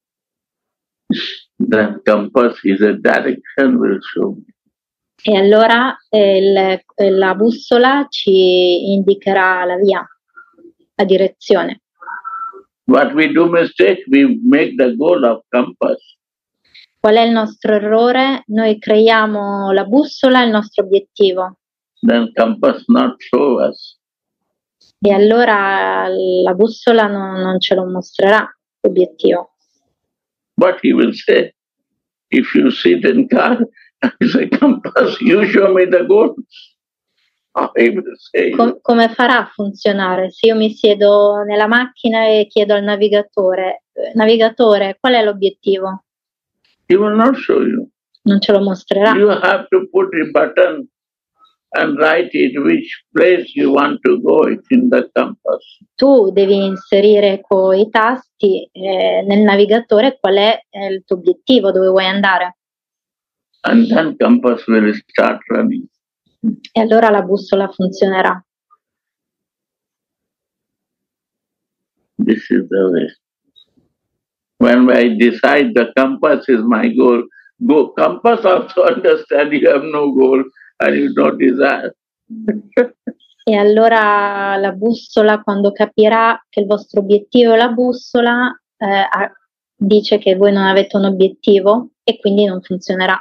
The compass is a direction will show me. E allora la bussola ci indicherà la via, la direzione. What we do mistake, we make the goal of compass. Qual è il nostro errore? Noi creiamo la bussola il nostro obiettivo. Then compass not show us. E allora la bussola non ce lo mostrerà, l'obiettivo. But he will say, if you sit in car, I say, compass, you show me the goal. He will say, Come farà a funzionare? Se io mi siedo nella macchina e chiedo al navigatore, navigatore, qual è l'obiettivo? he will not show you. Non ce lo mostrerà. You have to put a button and write it which place you want to go. It's in the compass. Tu devi inserire con i tasti nel navigatore qual è il tuo obiettivo, dove vuoi andare. And then compass will start running. E allora la bussola funzionerà. This is the way. When I decide the compass is my goal, compass also understand you have no goal and you don't desire. E allora la bussola, quando capirà che il vostro obiettivo è la bussola, dice che voi non avete un obiettivo e quindi non funzionerà.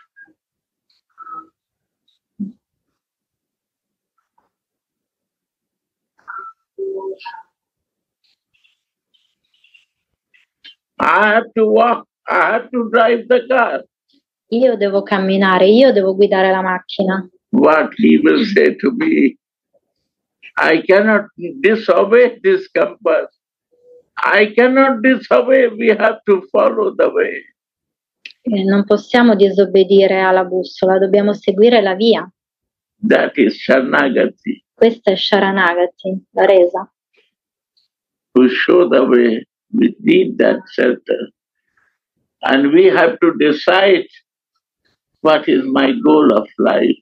I have to walk, I have to drive the car. Io devo camminare, io devo guidare la macchina. What he will say to me, I cannot disobey this compass. I cannot disobey, we have to follow the way. Non possiamo disobbedire alla bussola, dobbiamo seguire la via. That is Sharanagati. Questa è Sharanagati, la resa. To show the way, we need that shelter. And we have to decide what is my goal of life.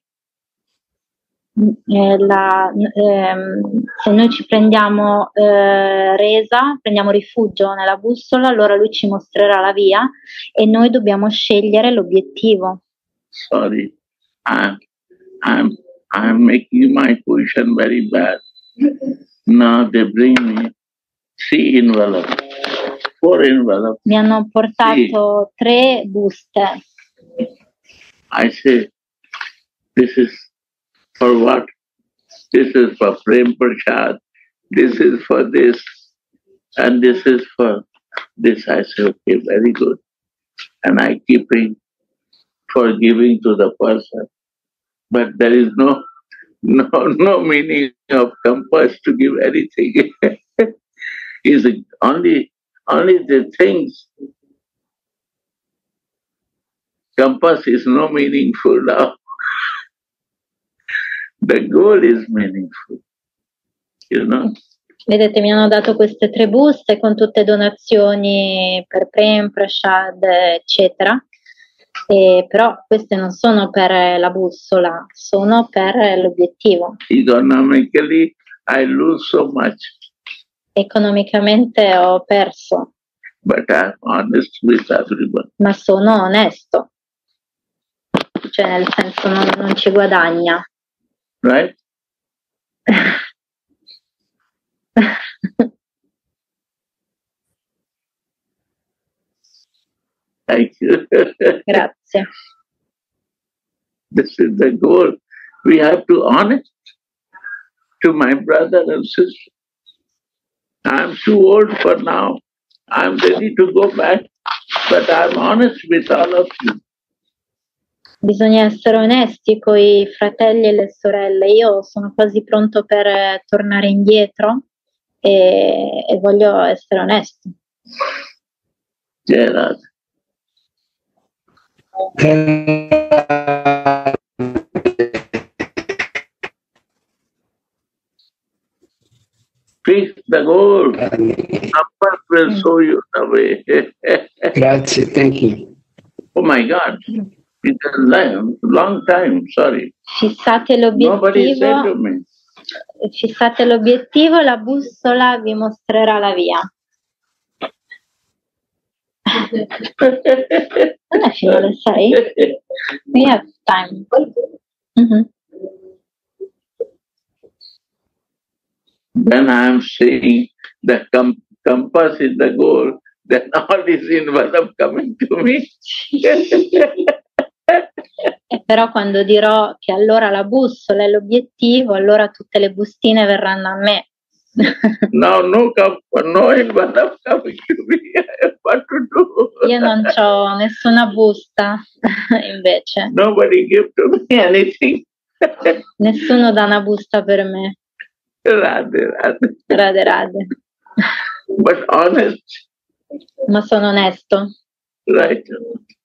Se noi ci prendiamo resa, prendiamo rifugio nella bussola, allora lui ci mostrerà la via e noi dobbiamo scegliere l'obiettivo. Sorry, I'm making my position very bad. Now they bring me 3 envelopes, 4 envelopes. Mi hanno portato 3 buste. I say, this is for what? This is for Prem Prashad, this is for this, and this is for this. I say, okay, very good. And I keep it for giving to the person. But there is no meaning of compass to give anything. Is only the things. Compass is no meaningful now. The goal is meaningful, you know. Vedete, mi hanno dato queste 3 buste con tutte donazioni per Prem, Prashad, eccetera. Però queste non sono per la bussola, sono per l'obiettivo. Economically, I lose so much. Economicamente ho perso. But I'm honest with everyone. Ma sono onesto. Cioè, nel senso, non ci guadagna. Right? Thank you. Grazie. This is the goal. We have to honest to my brother and sister. I'm too old for now. I'm ready to go back, but I'm honest with all of you. Bisogna essere onesti con i fratelli e le sorelle. Io sono quasi pronto per tornare indietro e voglio essere onesto. Gerard. Fix the goal. Numbers will show you the way. Grazie, thank you. Oh my God. It's a long time, sorry. Fissate Nobody said to l'obiettivo. me. Fissate l'obiettivo, la bussola vi mostrerà la via. Non è fino alle 6? We have time. Mhm. When I'm saying the compass is the goal, then all these envelopes coming to me. E però quando dirò che allora la bussola è l'obiettivo, allora tutte le bustine verranno a me. Now no envelope coming to me. What to do? Io non ho nessuna busta, invece. Nobody give to me anything. Nessuno dà una busta per me. Radhe, radhe. Rade rade. But honest, Ma sono onesto. right?